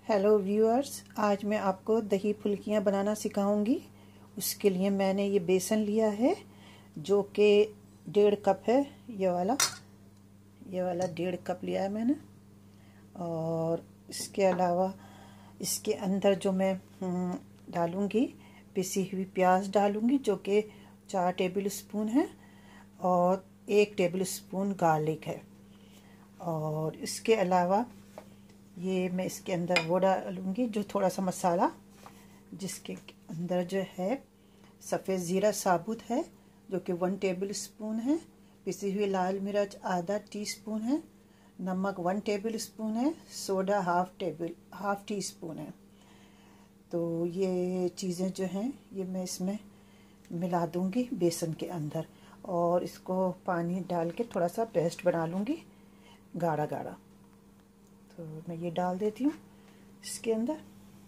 Hello viewers, आज मैं आपको दही फुल्कियाँ बनाना सिखाऊंगी। उसके लिए मैंने ये बेसन लिया है जो कि 1.5 कप है। ये वाला 1.5 कप लिया है मैंने। और इसके अलावा इसके अंदर जो मैं डालूंगी, पिसी हुई प्याज डालूंगी जो कि 4 टेबल स्पून है, और 1 टेबल स्पून गार्लिक है। और इसके अलावा ये मैं इसके अंदर वो डालूंगी जो थोड़ा सा मसाला, जिसके अंदर जो है सफ़ेद ज़ीरा साबुत है जो कि 1 टेबल स्पून है, पिसी हुई लाल मिर्च आधा टीस्पून है, नमक 1 टेबल स्पून है, सोडा हाफ टी स्पून है। तो ये चीज़ें जो हैं ये मैं इसमें मिला दूंगी बेसन के अंदर, और इसको पानी डाल के थोड़ा सा पेस्ट बना लूँगी गाढ़ा गाढ़ा। तो मैं ये डाल देती हूँ इसके अंदर।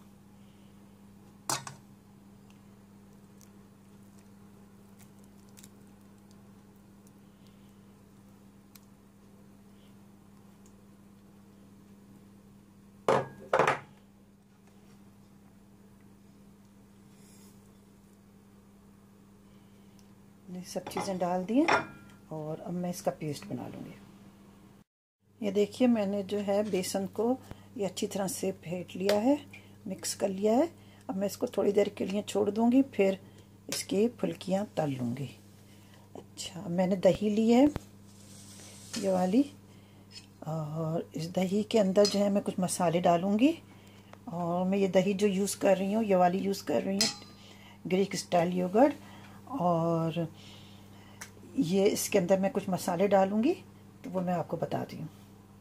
सब चीज़ें डाल दी हैं और अब मैं इसका पेस्ट बना लूँगी। ये देखिए, मैंने जो है बेसन को ये अच्छी तरह से फेंट लिया है, मिक्स कर लिया है। अब मैं इसको थोड़ी देर के लिए छोड़ दूँगी, फिर इसकी फुल्कियाँ तल लूँगी। अच्छा, मैंने दही ली है ये वाली, और इस दही के अंदर जो है मैं कुछ मसाले डालूँगी। और मैं ये दही जो यूज़ कर रही हूँ ये वाली यूज़ कर रही हूँ, ग्रीक स्टाइल योगर्ट। और ये इसके अंदर मैं कुछ मसाले डालूँगी, तो वो मैं आपको बताती हूँ।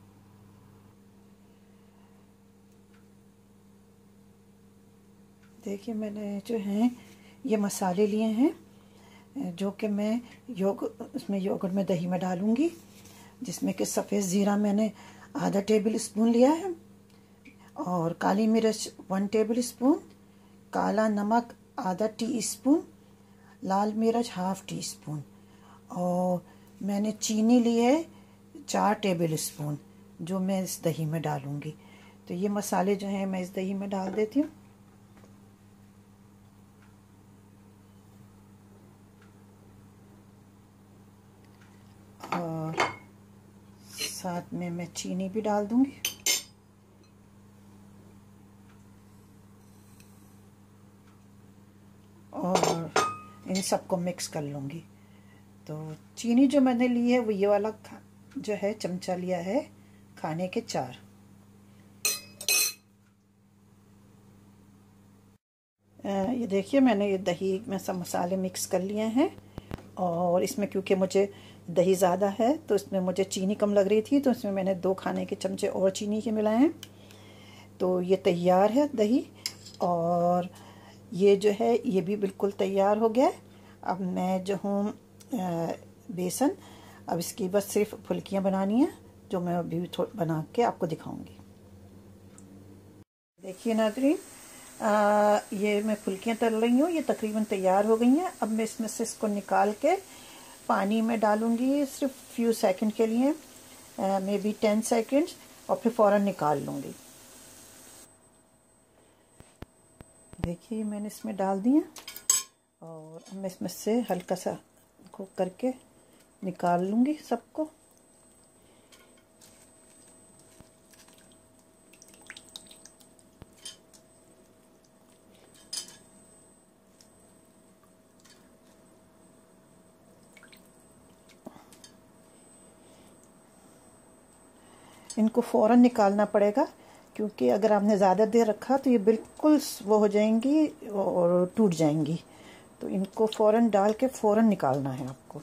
देखिए, मैंने जो है ये मसाले लिए हैं जो कि मैं उसमें योगर्ट में दही में डालूँगी, जिसमें कि सफ़ेद ज़ीरा मैंने आधा टेबल स्पून लिया है, और काली मिर्च 1 टेबल स्पून, काला नमक आधा टी स्पून, लाल मिर्च हाफ टी स्पून, और मैंने चीनी ली है 4 टेबल स्पून जो मैं इस दही में डालूँगी। तो ये मसाले जो हैं मैं इस दही में डाल देती हूँ। और साथ में मैं चीनी भी डाल दूँगी। और इन सबको मिक्स कर लूँगी। तो चीनी जो मैंने ली है वो ये वाला जो है चमचा लिया है, खाने के 4। ये देखिए, मैंने ये दही में सब मसाले मिक्स कर लिए हैं, और इसमें क्योंकि मुझे दही ज़्यादा है तो इसमें मुझे चीनी कम लग रही थी, तो इसमें मैंने 2 खाने के चमचे और चीनी के मिलाए हैं। तो ये तैयार है दही, और ये जो है ये भी बिल्कुल तैयार हो गया है। अब मैं जो हूँ बेसन, अब इसकी बस सिर्फ फुल्कियाँ बनानी है, जो मैं अभी बना के आपको दिखाऊंगी। देखिए नाज़रीन, ये मैं फुल्कियाँ तल रही हूँ, ये तकरीबन तैयार हो गई हैं। अब मैं इसमें से इसको निकाल के पानी में डालूंगी सिर्फ फ्यू सेकंड के लिए, मे बी 10 सेकंड्स, और फिर फ़ौरन निकाल लूँगी। देखिए, मैंने इसमें डाल दिया, और अब मैं इसमें से हल्का सा कुक करके निकाल लूँगी सबको। इनको फ़ौरन निकालना पड़ेगा, क्योंकि अगर आपने ज़्यादा देर रखा तो ये बिल्कुल वो हो जाएंगी और टूट जाएंगी। तो इनको फ़ौरन डाल के फ़ौरन निकालना है आपको।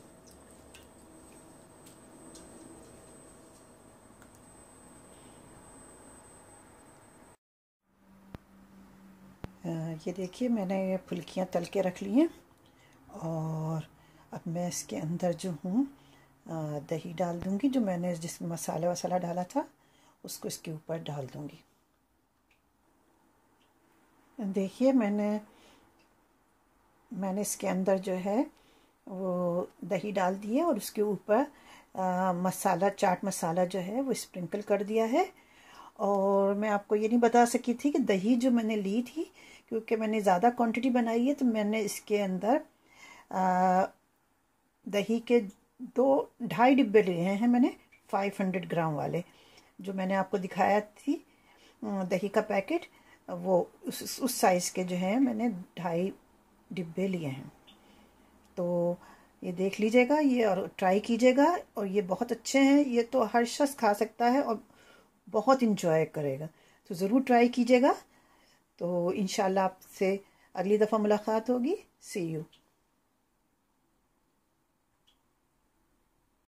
ये देखिए, मैंने ये फुल्कियाँ तल के रख ली हैं, और अब मैं इसके अंदर जो हूँ दही डाल दूँगी, जो मैंने जिसमें मसाला वसाला डाला था उसको इसके ऊपर डाल दूँगी। देखिए, मैंने इसके अंदर जो है वो दही डाल दी है, और उसके ऊपर मसाला, चाट मसाला जो है वो स्प्रिंकल कर दिया है। और मैं आपको ये नहीं बता सकी थी कि दही जो मैंने ली थी, क्योंकि मैंने ज़्यादा क्वांटिटी बनाई है, तो मैंने इसके अंदर दही के 2-2.5 डिब्बे लिए हैं मैंने, 500 ग्राम वाले, जो मैंने आपको दिखाया थी दही का पैकेट, वो उस साइज़ के जो है मैंने 2.5 डिब्बे लिए हैं। तो ये देख लीजिएगा ये और ट्राई कीजिएगा, और ये बहुत अच्छे हैं, ये तो हर शख्स खा सकता है और बहुत इंजॉय करेगा, तो ज़रूर ट्राई कीजिएगा। तो इंशाल्लाह आपसे अगली दफ़ा मुलाकात होगी। See you.